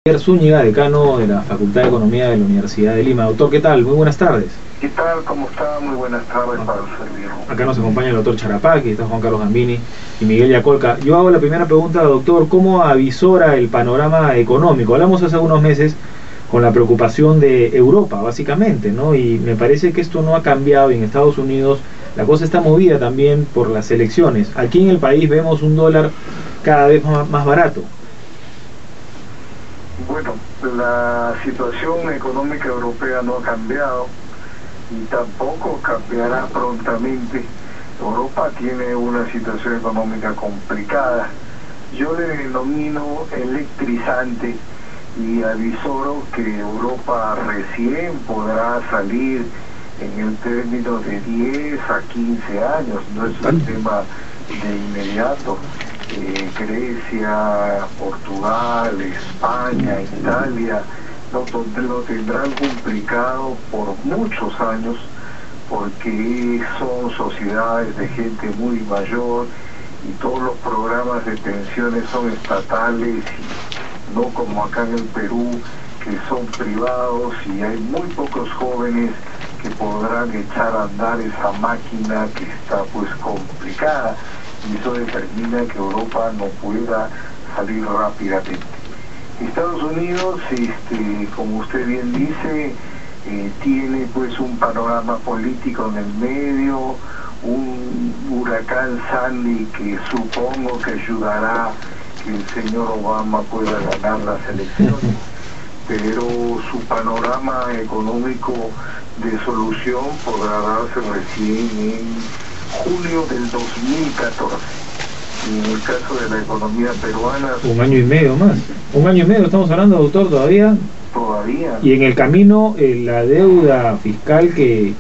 Zúñiga, decano de la Facultad de Economía de la Universidad de Lima. Doctor, ¿qué tal? Muy buenas tardes. ¿Qué tal? ¿Cómo está? Muy buenas tardes para el servicio. Acá nos acompaña el doctor Charapaqui, está Juan Carlos Gambini y Miguel Yacolca. Yo hago la primera pregunta, doctor, ¿cómo avisora el panorama económico? Hablamos hace unos meses con la preocupación de Europa, básicamente, ¿no? Y me parece que esto no ha cambiado y en Estados Unidos la cosa está movida también por las elecciones. Aquí en el país vemos un dólar cada vez más barato. Bueno, la situación económica europea no ha cambiado y tampoco cambiará prontamente. Europa tiene una situación económica complicada. Yo le denomino electrizante y avisoro que Europa recién podrá salir en el término de 10 a 15 años, no es un tema de inmediato. Grecia, Portugal, España, Italia lo tendrán complicado por muchos años porque son sociedades de gente muy mayor y todos los programas de pensiones son estatales y no como acá en el Perú que son privados y hay muy pocos jóvenes que podrán echar a andar esa máquina que está pues complicada. Y eso determina que Europa no pueda salir rápidamente. Estados Unidos, como usted bien dice, tiene pues un panorama político en el medio, un huracán Sandy que supongo que ayudará que el señor Obama pueda ganar las elecciones, pero su panorama económico de solución podrá darse recién en junio del 2014. Y en el caso de la economía peruana... Un año y medio más. Un año y medio estamos hablando, doctor, todavía. Todavía. Y en el camino, la deuda fiscal que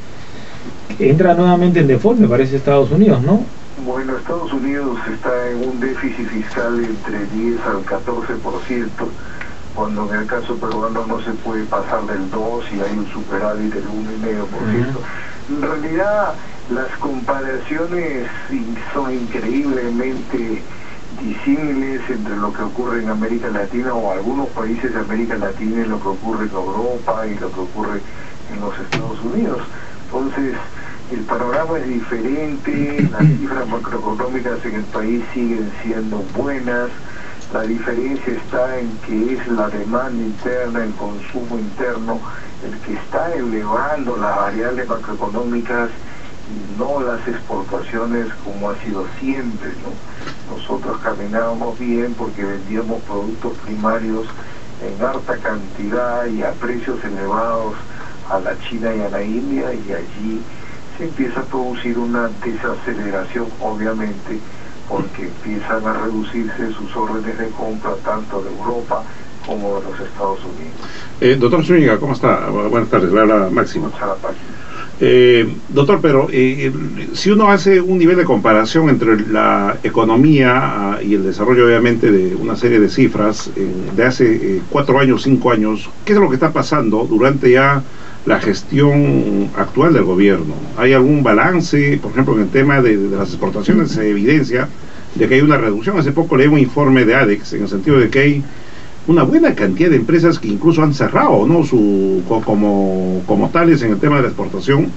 entra nuevamente en default, me parece Estados Unidos, ¿no? Bueno, Estados Unidos está en un déficit fiscal entre 10 al 14%, cuando en el caso peruano no se puede pasar del 2 y hay un superávit del 1,5%. En realidad, las comparaciones son increíblemente disímiles entre lo que ocurre en América Latina o algunos países de América Latina y lo que ocurre en Europa y lo que ocurre en los Estados Unidos. Entonces, el panorama es diferente, las cifras macroeconómicas en el país siguen siendo buenas, la diferencia está en que es la demanda interna, el consumo interno, el que está elevando las variables macroeconómicas y no las exportaciones como ha sido siempre, ¿no? Nosotros caminábamos bien porque vendíamos productos primarios en harta cantidad y a precios elevados a la China y a la India, y allí se empieza a producir una desaceleración, obviamente, porque empiezan a reducirse sus órdenes de compra tanto de Europa como de los Estados Unidos. Doctor Zúñiga, ¿cómo está? Buenas tardes, le habla Máximo. Doctor, pero si uno hace un nivel de comparación entre la economía y el desarrollo, obviamente, de una serie de cifras de hace 4 años, 5 años, ¿qué es lo que está pasando durante ya la gestión actual del gobierno? ¿Hay algún balance? Por ejemplo, en el tema de las exportaciones se evidencia de que hay una reducción. Hace poco leí un informe de ADEX en el sentido de que hay una buena cantidad de empresas que incluso han cerrado, ¿no? como tales en el tema de la exportación.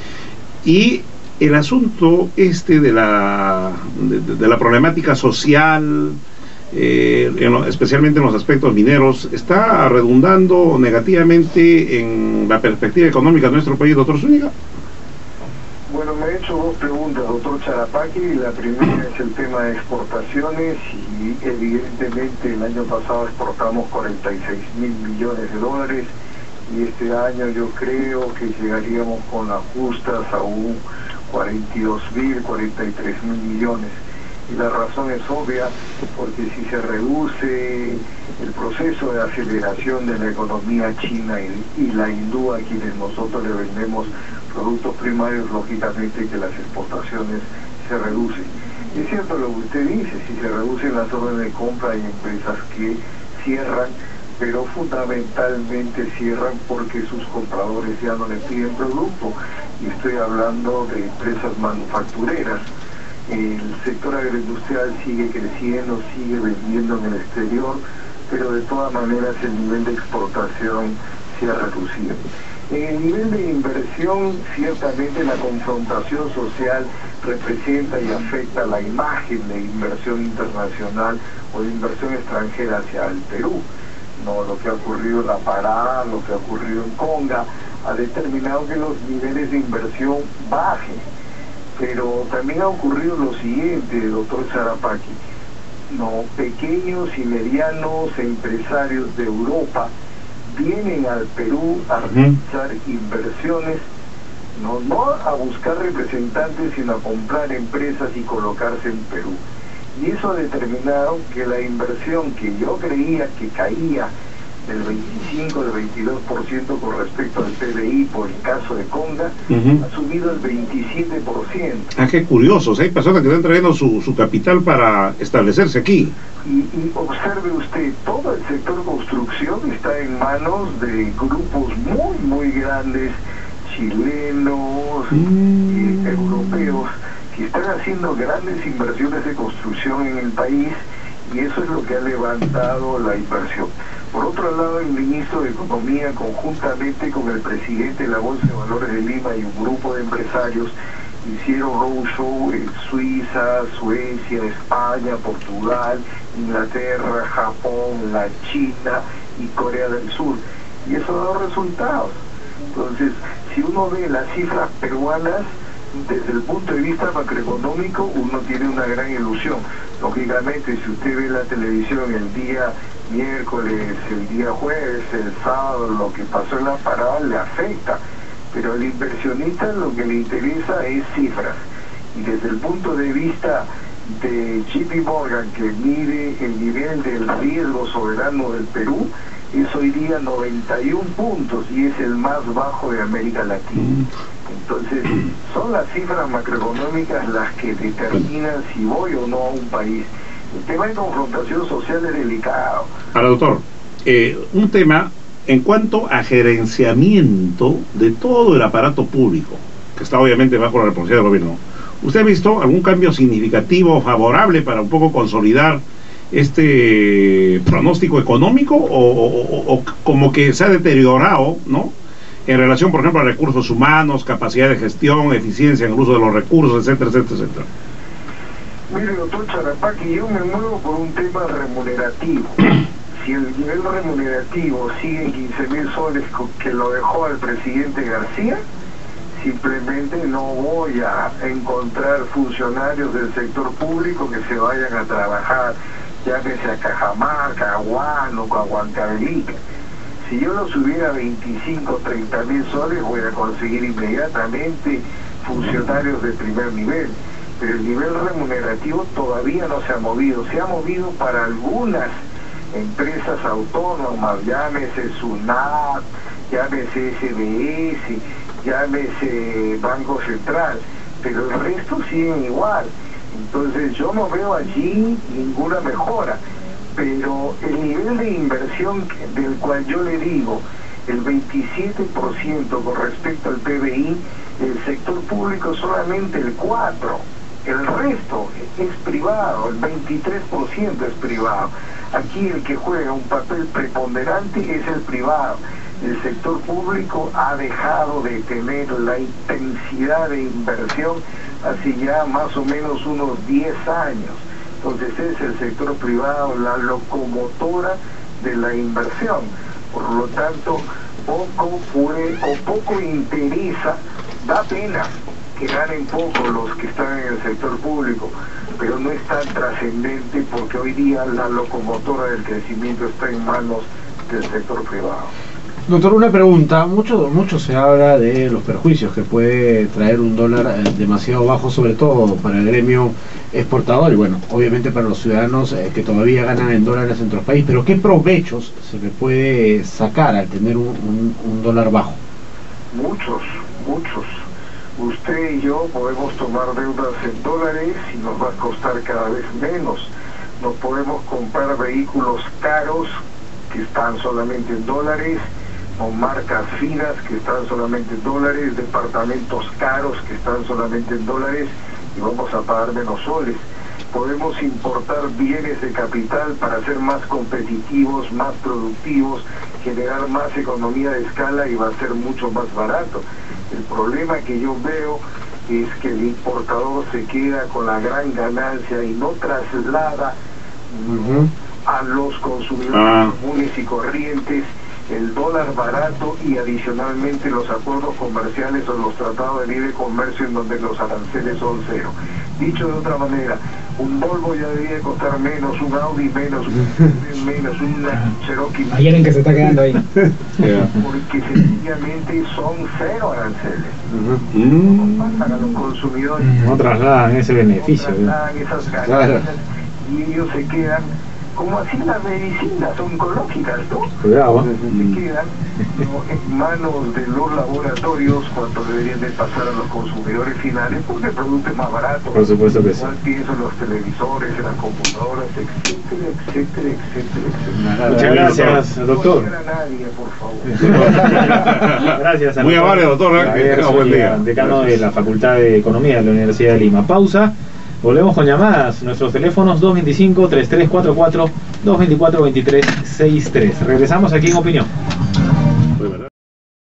Y el asunto de la problemática social, especialmente en los aspectos mineros, está redundando negativamente en la perspectiva económica de nuestro país, doctor Zúñiga. Bueno, me he hecho 2 preguntas, doctor Charapaqui. La primera es el tema de exportaciones y evidentemente el año pasado exportamos 46.000 millones de dólares y este año yo creo que llegaríamos con las justas a un 42.000, 43.000 millones. Y la razón es obvia, porque si se reduce el proceso de aceleración de la economía china y la hindú, a quienes nosotros le vendemos productos primarios, lógicamente que las exportaciones se reducen. Es cierto lo que usted dice, si se reducen las órdenes de compra hay empresas que cierran, pero fundamentalmente cierran porque sus compradores ya no le piden producto, y estoy hablando de empresas manufactureras. El sector agroindustrial sigue creciendo, sigue vendiendo en el exterior, pero de todas maneras el nivel de exportación se ha reducido. En el nivel de inversión, ciertamente la confrontación social representa y afecta la imagen de inversión internacional o de inversión extranjera hacia el Perú. No, lo que ha ocurrido en La Pará, lo que ha ocurrido en Conga, ha determinado que los niveles de inversión bajen. Pero también ha ocurrido lo siguiente, doctor Charapaqui. No, pequeños y medianos empresarios de Europa vienen al Perú a realizar inversiones, no a buscar representantes, sino a comprar empresas y colocarse en Perú. Y eso ha determinado que la inversión que yo creía que caía del 25, del 22% con respecto al PBI por el caso de Conga, ha subido al 27%. Ah, qué curiosos, hay personas que están trayendo su capital para establecerse aquí. Y observe usted, todo el sector construcción está en manos de grupos muy grandes, chilenos, europeos, que están haciendo grandes inversiones de construcción en el país, y eso es lo que ha levantado la inversión. Por otro lado, el ministro de Economía, conjuntamente con el presidente de la Bolsa de Valores de Lima y un grupo de empresarios, hicieron roadshow en Suiza, Suecia, España, Portugal, Inglaterra, Japón, la China y Corea del Sur. Y eso ha dado resultados. Entonces, si uno ve las cifras peruanas, desde el punto de vista macroeconómico, uno tiene una gran ilusión. Lógicamente, si usted ve la televisión el día miércoles, el día jueves, el sábado, lo que pasó en La Parada le afecta. Pero al inversionista lo que le interesa es cifras. Y desde el punto de vista de JP Morgan, que mide el nivel del riesgo soberano del Perú, es hoy día 91 puntos y es el más bajo de América Latina. Entonces, son las cifras macroeconómicas las que determinan si voy o no a un país. El tema de confrontación social es delicado. Ahora, doctor, un tema en cuanto a gerenciamiento de todo el aparato público, que está obviamente bajo la responsabilidad del gobierno. ¿Usted ha visto algún cambio significativo, favorable para un poco consolidar este pronóstico económico, o como que se ha deteriorado, ¿no?, en relación, por ejemplo, a recursos humanos, capacidad de gestión, eficiencia en el uso de los recursos, etcétera, etcétera, etcétera? Mire, doctor Charapaqui, yo me muevo por un tema remunerativo. Si el nivel remunerativo sigue en 15.000 soles que lo dejó al presidente García, simplemente no voy a encontrar funcionarios del sector público que se vayan a trabajar, llámese a Cajamarca, a Huánuco, a Huancavelica. Si yo lo subiera a 25, 30.000 soles, voy a conseguir inmediatamente funcionarios de primer nivel. Pero el nivel remunerativo todavía no se ha movido. Se ha movido para algunas empresas autónomas, llámese SUNAT, llámese SBS, llámese Banco Central, pero el resto siguen igual. Entonces yo no veo allí ninguna mejora, pero el nivel de inversión del cual yo le digo, el 27% con respecto al PBI, el sector público solamente el 4%. El resto es privado, el 23% es privado. Aquí el que juega un papel preponderante es el privado. El sector público ha dejado de tener la intensidad de inversión hace ya más o menos unos 10 años. Entonces es el sector privado la locomotora de la inversión. Por lo tanto, poco interesa, da pena que ganen poco los que están en el sector público, pero no es tan trascendente porque hoy día la locomotora del crecimiento está en manos del sector privado. Doctor, una pregunta. Mucho se habla de los perjuicios que puede traer un dólar demasiado bajo, sobre todo para el gremio exportador y bueno, obviamente para los ciudadanos que todavía ganan en dólares en nuestro país, pero ¿qué provechos se le puede sacar al tener un dólar bajo? Muchos. Usted y yo podemos tomar deudas en dólares y nos va a costar cada vez menos. Nos podemos comprar vehículos caros que están solamente en dólares, o marcas finas que están solamente en dólares, departamentos caros que están solamente en dólares y vamos a pagar menos soles. podemos importar bienes de capital para ser más competitivos, más productivos, generar más economía de escala y va a ser mucho más barato. El problema que yo veo es que el importador se queda con la gran ganancia y no traslada a los consumidores comunes y corrientes el dólar barato y adicionalmente los acuerdos comerciales o los tratados de libre comercio en donde los aranceles son cero. Dicho de otra manera, un Volvo ya debería costar menos, un Audi menos, un menos, una Cherokee menos. Hay alguien que se está quedando ahí. Porque sencillamente son cero aranceles. No pasan a los consumidores. No trasladan ese beneficio. No trasladan esas ganancias y ellos se quedan como así las medicinas oncológicas, ¿no? Cuidado. Se quedan en manos de los laboratorios cuando deberían de pasar a los consumidores finales porque el producto es más barato. Por supuesto que sí. Igual pienso en los televisores, en las computadoras, etcétera, etcétera, etcétera, etcétera. Muchas gracias, doctor. No a nadie, por favor. Gracias a Muy amable, doctor. Que tenga buen día. Decano de la Facultad de Economía de la Universidad de Lima. Pausa. Volvemos con llamadas. Nuestros teléfonos 225-3344, 224-2363. Regresamos aquí en Opinión.